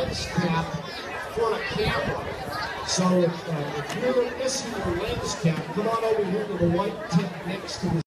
lens cap for a camera. So if you're missing your lens cap, come on over here to the white tent next to the